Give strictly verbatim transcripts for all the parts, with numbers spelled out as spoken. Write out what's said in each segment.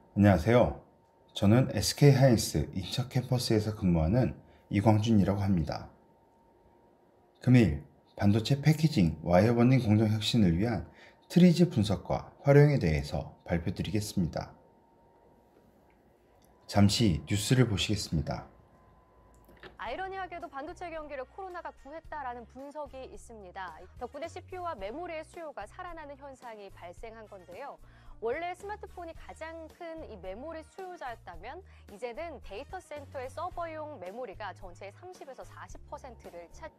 안녕하세요. 저는 에스케이하이닉스 인천 캠퍼스에서 근무하는 이광준이라고 합니다. 금일 반도체 패키징 와이어 본딩 공정 혁신을 위한 트리즈 분석과 활용에 대해서 발표드리겠습니다. 잠시 뉴스를 보시겠습니다. 아이러니하게도 반도체 경기를 코로나가 구했다라는 분석이 있습니다. 덕분에 씨피유와 메모리의 수요가 살아나는 현상이 발생한 건데요. 원래 스마트폰이 가장 큰 이 메모리 수요자였다면 이제는 데이터 센터의 서버용 메모리가 전체의 삼십에서 사십 퍼센트를 차.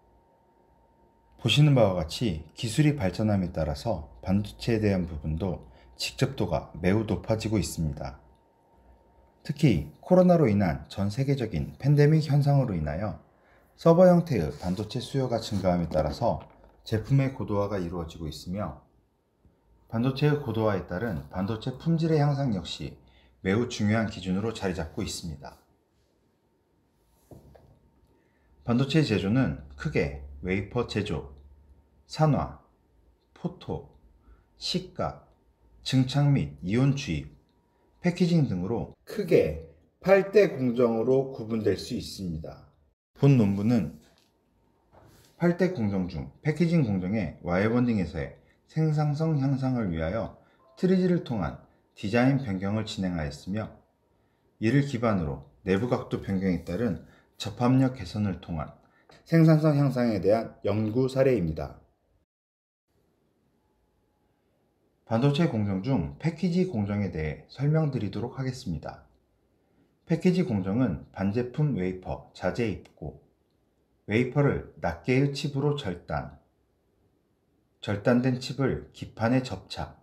보시는 바와 같이 기술이 발전함에 따라서 반도체에 대한 부분도 직접도가 매우 높아지고 있습니다. 특히 코로나로 인한 전 세계적인 팬데믹 현상으로 인하여 서버 형태의 반도체 수요가 증가함에 따라서 제품의 고도화가 이루어지고 있으며 반도체의 고도화에 따른 반도체 품질의 향상 역시 매우 중요한 기준으로 자리 잡고 있습니다. 반도체 제조는 크게 웨이퍼 제조, 산화, 포토, 식각, 증착 및 이온 주입, 패키징 등으로 크게 팔 대 공정으로 구분될 수 있습니다. 본 논문은 팔 대 공정 중 패키징 공정의 와이어 본딩에서의 생산성 향상을 위하여 트리즈를 통한 디자인 변경을 진행하였으며 이를 기반으로 내부 각도 변경에 따른 접합력 개선을 통한 생산성 향상에 대한 연구 사례입니다. 반도체 공정 중 패키지 공정에 대해 설명드리도록 하겠습니다. 패키지 공정은 반제품 웨이퍼, 자재 입고, 웨이퍼를 낱개의 칩으로 절단, 절단된 칩을 기판에 접착,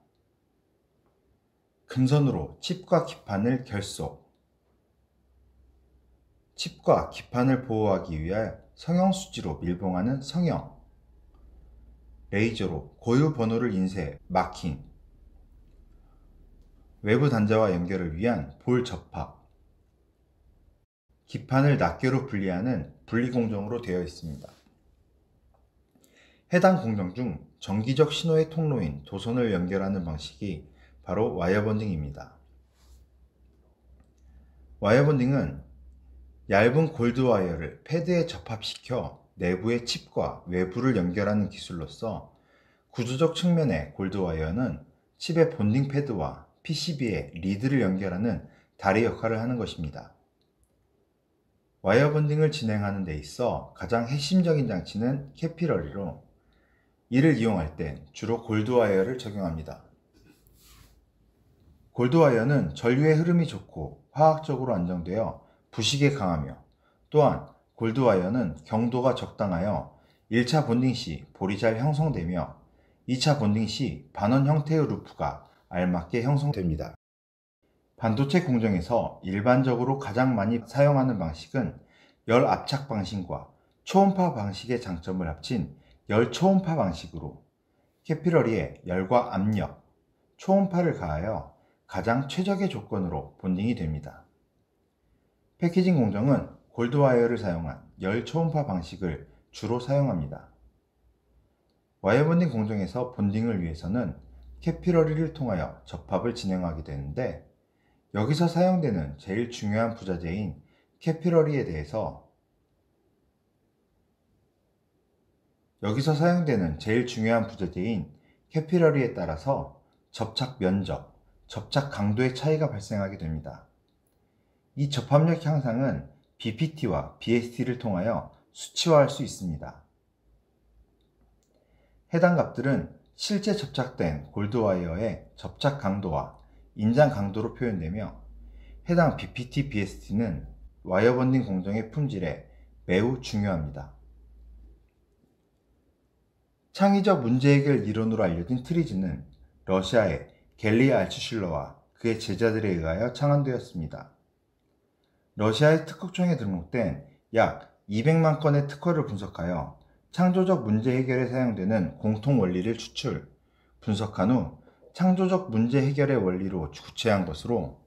금선으로 칩과 기판을 결속, 칩과 기판을 보호하기 위해 성형수지로 밀봉하는 성형, 레이저로 고유 번호를 인쇄, 마킹, 외부 단자와 연결을 위한 볼 접합, 기판을 낱개로 분리하는 분리공정으로 되어 있습니다. 해당 공정 중 정기적 신호의 통로인 도선을 연결하는 방식이 바로 와이어 본딩입니다. 와이어 본딩은 얇은 골드 와이어를 패드에 접합시켜 내부의 칩과 외부를 연결하는 기술로서 구조적 측면의 골드 와이어는 칩의 본딩 패드와 피시비의 리드를 연결하는 다리 역할을 하는 것입니다. 와이어 본딩을 진행하는 데 있어 가장 핵심적인 장치는 캐피러리로 이를 이용할 땐 주로 골드 와이어를 적용합니다. 골드 와이어는 전류의 흐름이 좋고 화학적으로 안정되어 부식에 강하며 또한 골드 와이어는 경도가 적당하여 일 차 본딩 시 볼이 잘 형성되며 이 차 본딩 시 반원 형태의 루프가 알맞게 형성됩니다. 반도체 공정에서 일반적으로 가장 많이 사용하는 방식은 열 압착 방식과 초음파 방식의 장점을 합친 열 초음파 방식으로 캐피러리에 열과 압력, 초음파를 가하여 가장 최적의 조건으로 본딩이 됩니다. 패키징 공정은 골드 와이어를 사용한 열 초음파 방식을 주로 사용합니다. 와이어 본딩 공정에서 본딩을 위해서는 캐피러리를 통하여 접합을 진행하게 되는데 여기서 사용되는 제일 중요한 부자재인 캐피러리에 대해서 여기서 사용되는 제일 중요한 부자재인 캐피러리에 따라서 접착 면적, 접착 강도의 차이가 발생하게 됩니다. 이 접합력 향상은 비피티와 비에스티를 통하여 수치화할 수 있습니다. 해당 값들은 실제 접착된 골드 와이어의 접착 강도와 인장 강도로 표현되며 해당 비피티, 비에스티는 와이어 본딩 공정의 품질에 매우 중요합니다. 창의적 문제 해결 이론으로 알려진 트리즈는 러시아의 갤리 알츠슐러와 그의 제자들에 의하여 창안되었습니다. 러시아의 특허청에 등록된 약 이백만 건의 특허를 분석하여 창조적 문제 해결에 사용되는 공통 원리를 추출, 분석한 후 창조적 문제 해결의 원리로 구체화한 것으로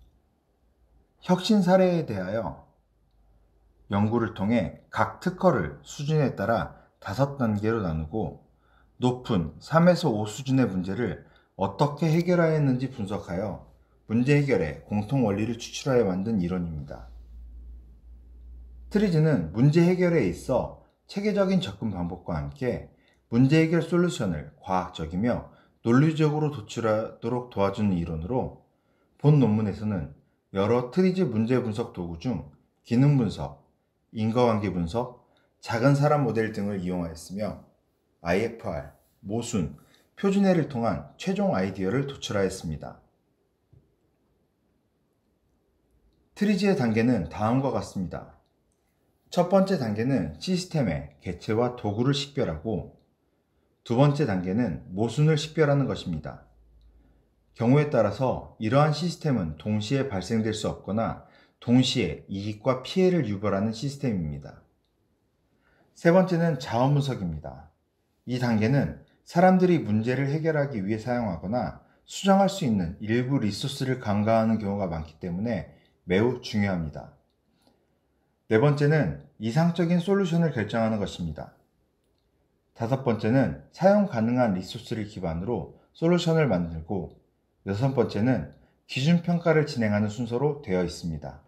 혁신 사례에 대하여 연구를 통해 각 특허를 수준에 따라 다섯 단계로 나누고 높은 삼에서 오 수준의 문제를 어떻게 해결하였는지 분석하여 문제 해결의 공통 원리를 추출하여 만든 이론입니다. 트리즈는 문제 해결에 있어 체계적인 접근 방법과 함께 문제 해결 솔루션을 과학적이며 논리적으로 도출하도록 도와주는 이론으로 본 논문에서는 여러 트리즈 문제 분석 도구 중 기능 분석, 인과관계 분석, 작은 사람 모델 등을 이용하였으며 아이에프알, 모순, 표준화를 통한 최종 아이디어를 도출하였습니다. 트리즈의 단계는 다음과 같습니다. 첫 번째 단계는 시스템의 개체와 도구를 식별하고 두 번째 단계는 모순을 식별하는 것입니다. 경우에 따라서 이러한 시스템은 동시에 발생될 수 없거나 동시에 이익과 피해를 유발하는 시스템입니다. 세 번째는 자원 분석입니다. 이 단계는 사람들이 문제를 해결하기 위해 사용하거나 수정할 수 있는 일부 리소스를 간과하는 경우가 많기 때문에 매우 중요합니다. 네 번째는 이상적인 솔루션을 결정하는 것입니다. 다섯 번째는 사용 가능한 리소스를 기반으로 솔루션을 만들고 여섯 번째는 기준 평가를 진행하는 순서로 되어 있습니다.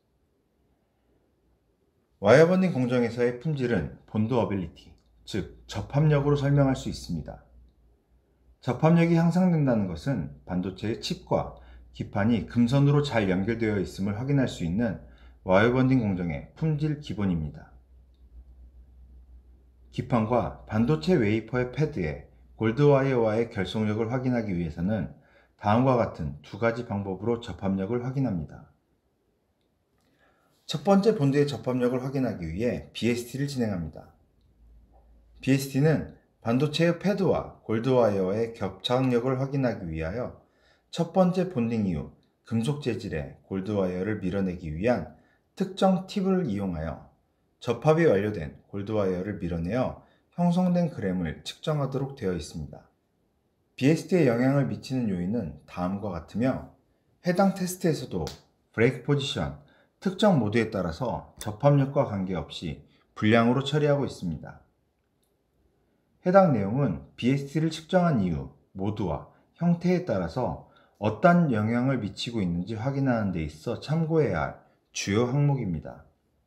와이어버닝 공정에서의 품질은 본드 어빌리티, 즉 접합력으로 설명할 수 있습니다. 접합력이 향상된다는 것은 반도체의 칩과 기판이 금선으로 잘 연결되어 있음을 확인할 수 있는 와이어버닝 공정의 품질 기본입니다. 기판과 반도체 웨이퍼의 패드에 골드와이어와의 결속력을 확인하기 위해서는 다음과 같은 두 가지 방법으로 접합력을 확인합니다. 첫 번째 본드의 접합력을 확인하기 위해 비에스티를 진행합니다. 비에스티는 반도체의 패드와 골드와이어의 겹착력을 확인하기 위하여 첫 번째 본딩 이후 금속 재질의 골드와이어를 밀어내기 위한 특정 팁을 이용하여 접합이 완료된 골드와이어를 밀어내어 형성된 그램을 측정하도록 되어 있습니다. 비에스티에 영향을 미치는 요인은 다음과 같으며 해당 테스트에서도 브레이크 포지션, 특정 모드에 따라서 접합력과 관계없이 불량으로 처리하고 있습니다. 해당 내용은 비에스티를 측정한 이후 모드와 형태에 따라서 어떤 영향을 미치고 있는지 확인하는 데 있어 참고해야 할 주요 항목입니다.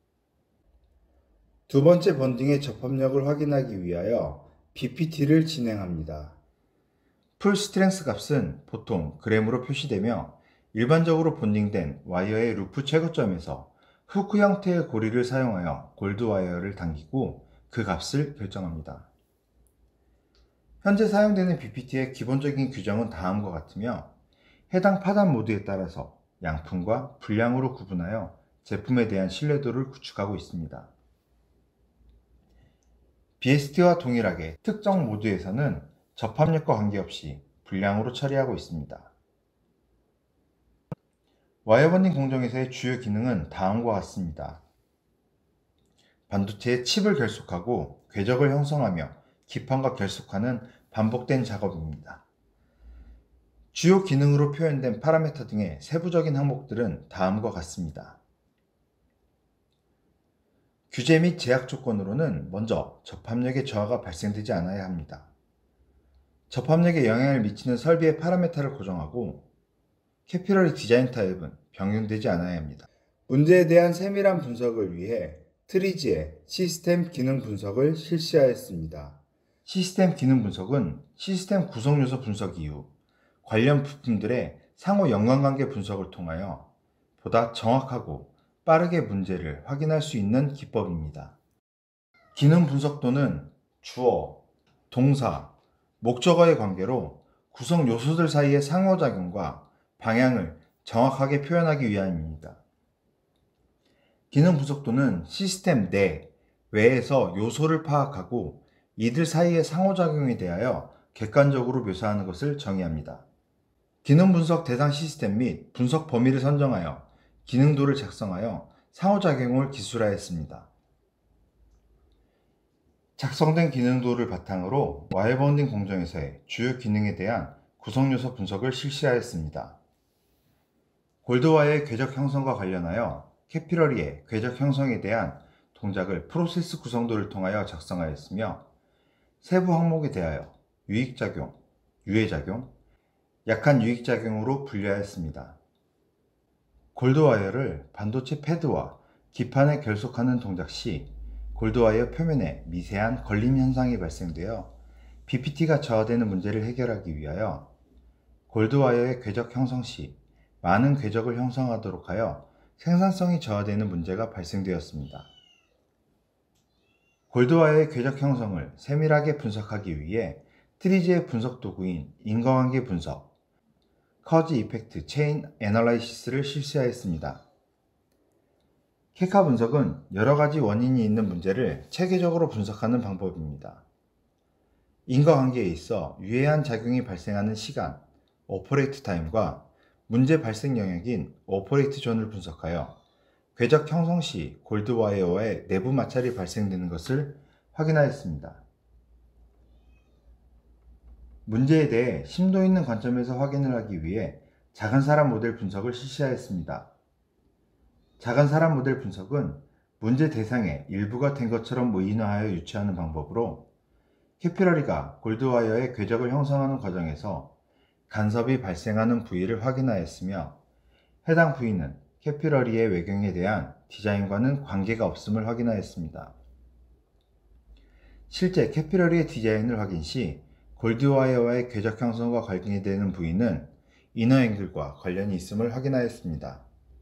두 번째 본딩의 접합력을 확인하기 위하여 비피티를 진행합니다. 풀 스트렝스 값은 보통 그램으로 표시되며 일반적으로 본딩된 와이어의 루프 최고점에서 후크 형태의 고리를 사용하여 골드 와이어를 당기고 그 값을 결정합니다. 현재 사용되는 비피티의 기본적인 규정은 다음과 같으며 해당 파단 모드에 따라서 양품과 불량으로 구분하여 제품에 대한 신뢰도를 구축하고 있습니다. 비에스티와 동일하게 특정 모드에서는 접합력과 관계없이 불량으로 처리하고 있습니다. 와이어버닝 공정에서의 주요 기능은 다음과 같습니다. 반도체의 칩을 결속하고 궤적을 형성하며 기판과 결속하는 반복된 작업입니다. 주요 기능으로 표현된 파라미터 등의 세부적인 항목들은 다음과 같습니다. 규제 및 제약 조건으로는 먼저 접합력의 저하가 발생되지 않아야 합니다. 접합력에 영향을 미치는 설비의 파라미터를 고정하고 캐피러리 디자인 타입은 변경되지 않아야 합니다. 문제에 대한 세밀한 분석을 위해 트리즈의 시스템 기능 분석을 실시하였습니다. 시스템 기능 분석은 시스템 구성 요소 분석 이후 관련 부품들의 상호 연관관계 분석을 통하여 보다 정확하고 빠르게 문제를 확인할 수 있는 기법입니다. 기능 분석도는 주어, 동사, 목적어의 관계로 구성 요소들 사이의 상호작용과 방향을 정확하게 표현하기 위함입니다. 기능 분석도는 시스템 내, 외에서 요소를 파악하고 이들 사이의 상호작용에 대하여 객관적으로 묘사하는 것을 정의합니다. 기능 분석 대상 시스템 및 분석 범위를 선정하여 기능도를 작성하여 상호작용을 기술하였습니다. 작성된 기능도를 바탕으로 와이어버닝 공정에서의 주요 기능에 대한 구성요소 분석을 실시하였습니다. 골드와이어의 궤적 형성과 관련하여 캐피러리의 궤적 형성에 대한 동작을 프로세스 구성도를 통하여 작성하였으며 세부 항목에 대하여 유익작용, 유해작용, 약한 유익작용으로 분류하였습니다. 골드와이어를 반도체 패드와 기판에 결속하는 동작 시 골드와이어 표면에 미세한 걸림 현상이 발생되어 비피티가 저하되는 문제를 해결하기 위하여 골드와이어의 궤적 형성 시 많은 궤적을 형성하도록 하여 생산성이 저하되는 문제가 발생되었습니다. 골드와이어의 궤적 형성을 세밀하게 분석하기 위해 트리지의 분석 도구인 인과관계 분석, 커즈 이펙트 체인 애널라이시스를 실시하였습니다. 케카 분석은 여러 가지 원인이 있는 문제를 체계적으로 분석하는 방법입니다. 인과관계에 있어 유해한 작용이 발생하는 시간, 오퍼레이트 타임과 문제 발생 영역인 오퍼레이트 존을 분석하여 궤적 형성 시 골드와이어와의 내부 마찰이 발생되는 것을 확인하였습니다. 문제에 대해 심도 있는 관점에서 확인을 하기 위해 작은 사람 모델 분석을 실시하였습니다. 작은 사람 모델 분석은 문제 대상의 일부가 된 것처럼 의인화하여 유추하는 방법으로 캐피러리가 골드와이어의 궤적을 형성하는 과정에서 간섭이 발생하는 부위를 확인하였으며 해당 부위는 캐피러리의 외경에 대한 디자인과는 관계가 없음을 확인하였습니다. 실제 캐피러리의 디자인을 확인 시 골드와이어와의 궤적 형성과 관계되는 부위는 이너 앵글과 관련이 있음을 확인하였습니다.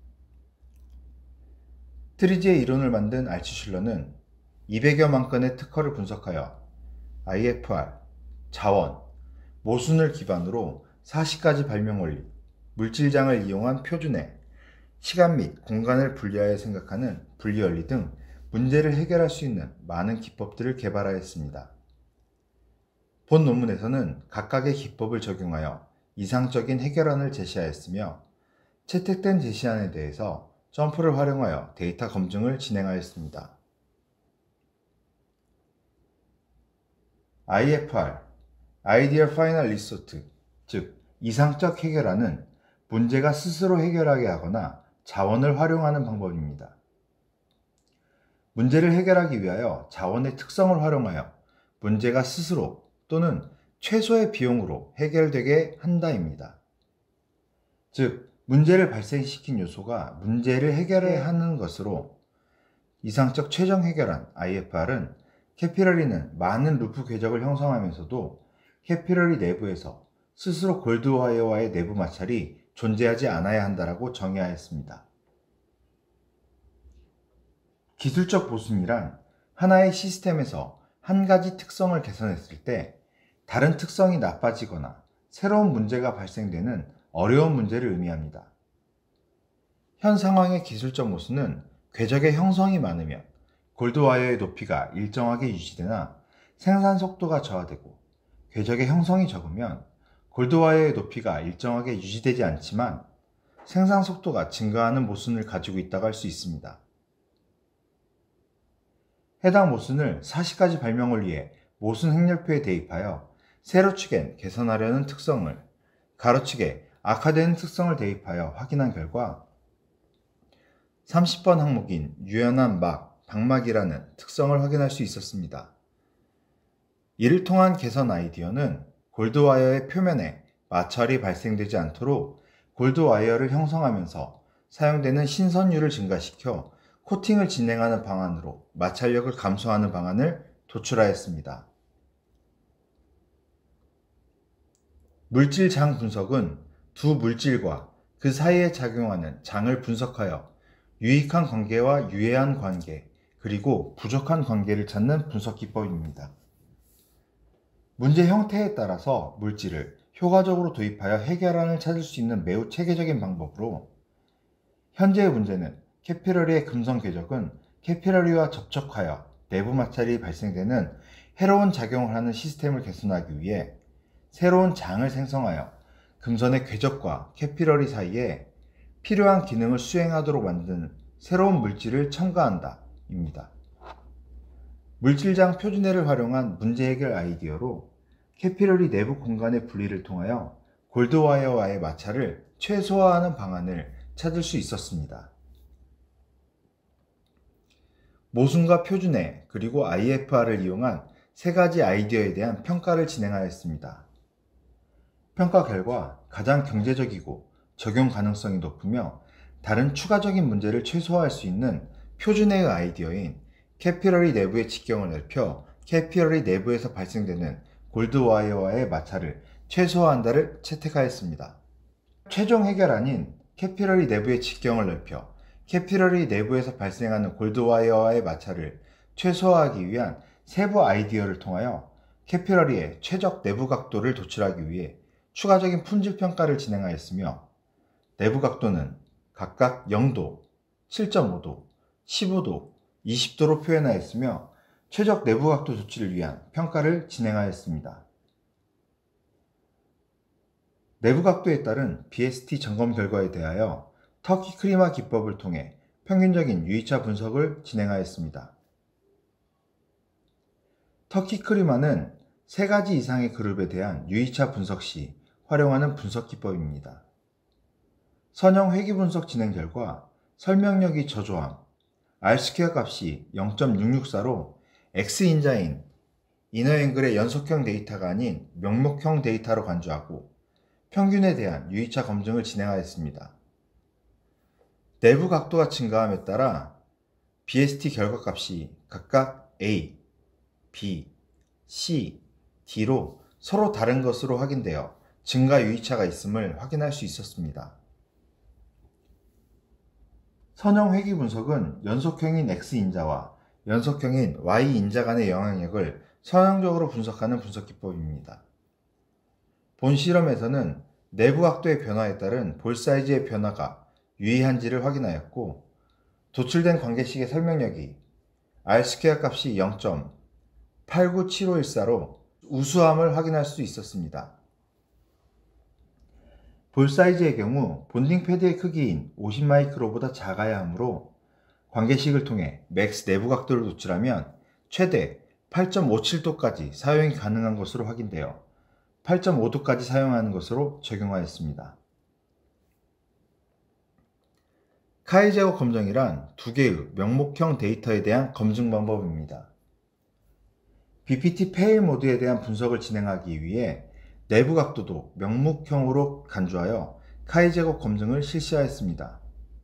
트리지의 이론을 만든 알츠슐러는 이백여만 건의 특허를 분석하여 아이에프알, 자원, 모순을 기반으로 사십 가지 발명 원리, 물질장을 이용한 표준에 시간 및 공간을 분리하여 생각하는 분리원리 등 문제를 해결할 수 있는 많은 기법들을 개발하였습니다. 본 논문에서는 각각의 기법을 적용하여 이상적인 해결안을 제시하였으며 채택된 제시안에 대해서 점프를 활용하여 데이터 검증을 진행하였습니다. 아이에프알, Ideal Final Result, 즉 이상적 해결안은 문제가 스스로 해결하게 하거나 자원을 활용하는 방법입니다. 문제를 해결하기 위하여 자원의 특성을 활용하여 문제가 스스로 또는 최소의 비용으로 해결되게 한다입니다. 즉, 문제를 발생시킨 요소가 문제를 해결해야 하는 것으로 이상적 최종 해결안 아이에프알은 캐피러리는 많은 루프 궤적을 형성하면서도 캐피러리 내부에서 스스로 골드와이어와의 내부 마찰이 존재하지 않아야 한다라고 정의하였습니다. 기술적 보순이란 하나의 시스템에서 한 가지 특성을 개선했을 때 다른 특성이 나빠지거나 새로운 문제가 발생되는 어려운 문제를 의미합니다. 현 상황의 기술적 모순은 궤적의 형성이 많으면 골드와이어의 높이가 일정하게 유지되나 생산 속도가 저하되고 궤적의 형성이 적으면 골드와이어의 높이가 일정하게 유지되지 않지만 생산 속도가 증가하는 모순을 가지고 있다고 할 수 있습니다. 해당 모순을 사십 가지 발명 원리에 모순 행렬표에 대입하여 세로축엔 개선하려는 특성을, 가로축에 악화되는 특성을 대입하여 확인한 결과 삼십 번 항목인 유연한 막, 방막이라는 특성을 확인할 수 있었습니다. 이를 통한 개선 아이디어는 골드와이어의 표면에 마찰이 발생되지 않도록 골드와이어를 형성하면서 사용되는 신선율을 증가시켜 코팅을 진행하는 방안으로 마찰력을 감소하는 방안을 도출하였습니다. 물질장 분석은 두 물질과 그 사이에 작용하는 장을 분석하여 유익한 관계와 유해한 관계, 그리고 부족한 관계를 찾는 분석 기법입니다. 문제 형태에 따라서 물질을 효과적으로 도입하여 해결안을 찾을 수 있는 매우 체계적인 방법으로 현재의 문제는 캐피러리의 금성 궤적은 캐피러리와 접촉하여 내부 마찰이 발생되는 해로운 작용을 하는 시스템을 개선하기 위해 새로운 장을 생성하여 금선의 궤적과 캐피러리 사이에 필요한 기능을 수행하도록 만드는 새로운 물질을 첨가한다 입니다. 물질장 표준해를 활용한 문제 해결 아이디어로 캐피러리 내부 공간의 분리를 통하여 골드와이어와의 마찰을 최소화하는 방안을 찾을 수 있었습니다. 모순과 표준해 그리고 아이에프알을 이용한 세 가지 아이디어에 대한 평가를 진행하였습니다. 평가 결과 가장 경제적이고 적용 가능성이 높으며 다른 추가적인 문제를 최소화할 수 있는 표준의 아이디어인 캐피러리 내부의 직경을 넓혀 캐피러리 내부에서 발생되는 골드와이어와의 마찰을 최소화한다를 채택하였습니다. 최종 해결안인 캐피러리 내부의 직경을 넓혀 캐피러리 내부에서 발생하는 골드와이어와의 마찰을 최소화하기 위한 세부 아이디어를 통하여 캐피러리의 최적 내부 각도를 도출하기 위해 추가적인 품질 평가를 진행하였으며, 내부 각도는 각각 영 도, 칠 점 오 도, 십오 도, 이십 도로 표현하였으며 최적 내부 각도 조치를 위한 평가를 진행하였습니다. 내부 각도에 따른 비에스티 점검 결과에 대하여 터키 크리마 기법을 통해 평균적인 유의차 분석을 진행하였습니다. 터키 크리마는 세 가지 이상의 그룹에 대한 유의차 분석 시 활용하는 분석 기법입니다. 선형 회귀 분석 진행 결과 설명력이 저조함, R스퀘어 값이 영 점 육육사로 X인자인 이너앵글의 연속형 데이터가 아닌 명목형 데이터로 간주하고 평균에 대한 유의차 검증을 진행하였습니다. 내부 각도가 증가함에 따라 비에스티 결과값이 각각 A, B, C, D로 서로 다른 것으로 확인되어 증가 유의차가 있음을 확인할 수 있었습니다. 선형 회귀 분석은 연속형인 X인자와 연속형인 Y인자 간의 영향력을 선형적으로 분석하는 분석 기법입니다. 본 실험에서는 내부 각도의 변화에 따른 볼 사이즈의 변화가 유의한지를 확인하였고, 도출된 관계식의 설명력이 R스퀘어 값이 영 점 팔구칠오일사로 우수함을 확인할 수 있었습니다. 볼 사이즈의 경우 본딩 패드의 크기인 오십 마이크로보다 작아야 하므로 관계식을 통해 맥스 내부 각도를 도출하면 최대 팔 점 오칠 도까지 사용이 가능한 것으로 확인되어 팔 점 오 도까지 사용하는 것으로 적용하였습니다. 카이 제거 검정이란 두 개의 명목형 데이터에 대한 검증 방법입니다. 비피티 페일 모드에 대한 분석을 진행하기 위해 내부 각도도 명목형으로 간주하여 카이 제거 검증을 실시하였습니다.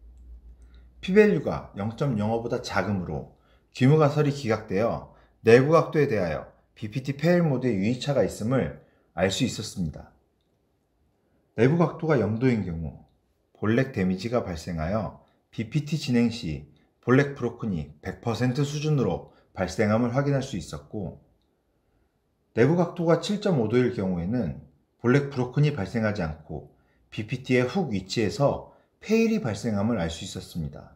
P밸류가 영 점 영오보다 작으므로 규모가설이 기각되어 내부 각도에 대하여 비피티 페일 모드의 유의차가 있음을 알 수 있었습니다. 내부 각도가 영 도인 경우 볼렉 데미지가 발생하여 비피티 진행 시 볼렉 브로큰이 백 퍼센트 수준으로 발생함을 확인할 수 있었고, 내부 각도가 칠 점 오 도일 경우에는 볼렉 브로큰이 발생하지 않고 비피티의 훅 위치에서 페일이 발생함을 알 수 있었습니다.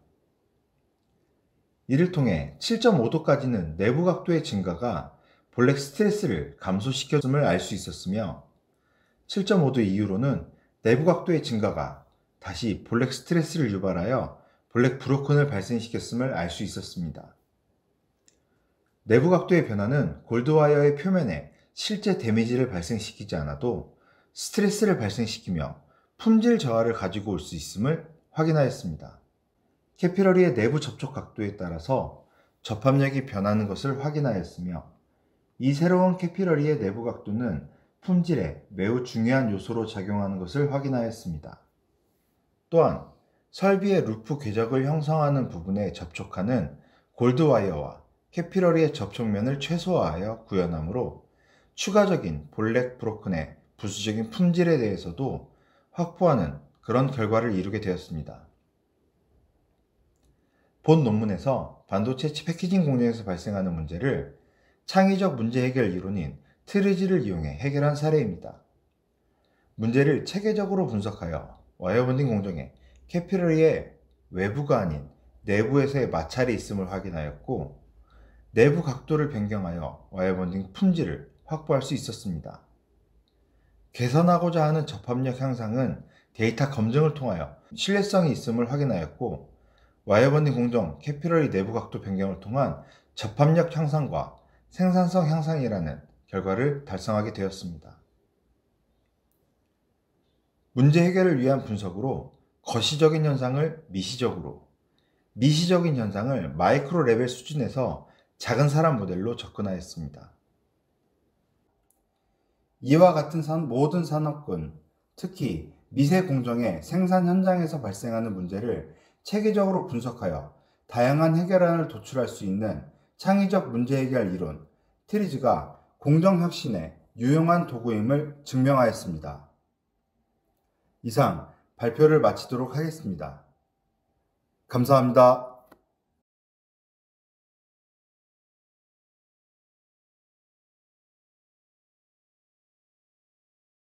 이를 통해 칠 점 오 도까지는 내부 각도의 증가가 볼렉 스트레스를 감소시켰음을 알 수 있었으며, 칠 점 오 도 이후로는 내부 각도의 증가가 다시 볼렉 스트레스를 유발하여 볼렉 브로큰을 발생시켰음을 알 수 있었습니다. 내부 각도의 변화는 골드와이어의 표면에 실제 데미지를 발생시키지 않아도 스트레스를 발생시키며 품질 저하를 가지고 올 수 있음을 확인하였습니다. 캐피러리의 내부 접촉 각도에 따라서 접합력이 변하는 것을 확인하였으며, 이 새로운 캐피러리의 내부 각도는 품질에 매우 중요한 요소로 작용하는 것을 확인하였습니다. 또한 설비의 루프 궤적을 형성하는 부분에 접촉하는 골드와이어와 캐피러리의 접촉면을 최소화하여 구현하므로 추가적인 볼렉 브로큰의 부수적인 품질에 대해서도 확보하는 그런 결과를 이루게 되었습니다. 본 논문에서 반도체 칩 패키징 공정에서 발생하는 문제를 창의적 문제 해결 이론인 트리지를 이용해 해결한 사례입니다. 문제를 체계적으로 분석하여 와이어 본딩 공정에 캐피러리의 외부가 아닌 내부에서의 마찰이 있음을 확인하였고, 내부 각도를 변경하여 와이어 본딩 품질을 확보할 수 있었습니다. 개선하고자 하는 접합력 향상은 데이터 검증을 통하여 신뢰성이 있음을 확인하였고, 와이어 본딩 공정 캐피러리 내부 각도 변경을 통한 접합력 향상과 생산성 향상이라는 결과를 달성하게 되었습니다. 문제 해결을 위한 분석으로 거시적인 현상을 미시적으로, 미시적인 현상을 마이크로 레벨 수준에서 작은 사람 모델로 접근하였습니다. 이와 같은 산, 모든 산업군, 특히 미세 공정의 생산 현장에서 발생하는 문제를 체계적으로 분석하여 다양한 해결안을 도출할 수 있는 창의적 문제 해결 이론, 트리즈가 공정혁신의 유용한 도구임을 증명하였습니다. 이상 발표를 마치도록 하겠습니다. 감사합니다.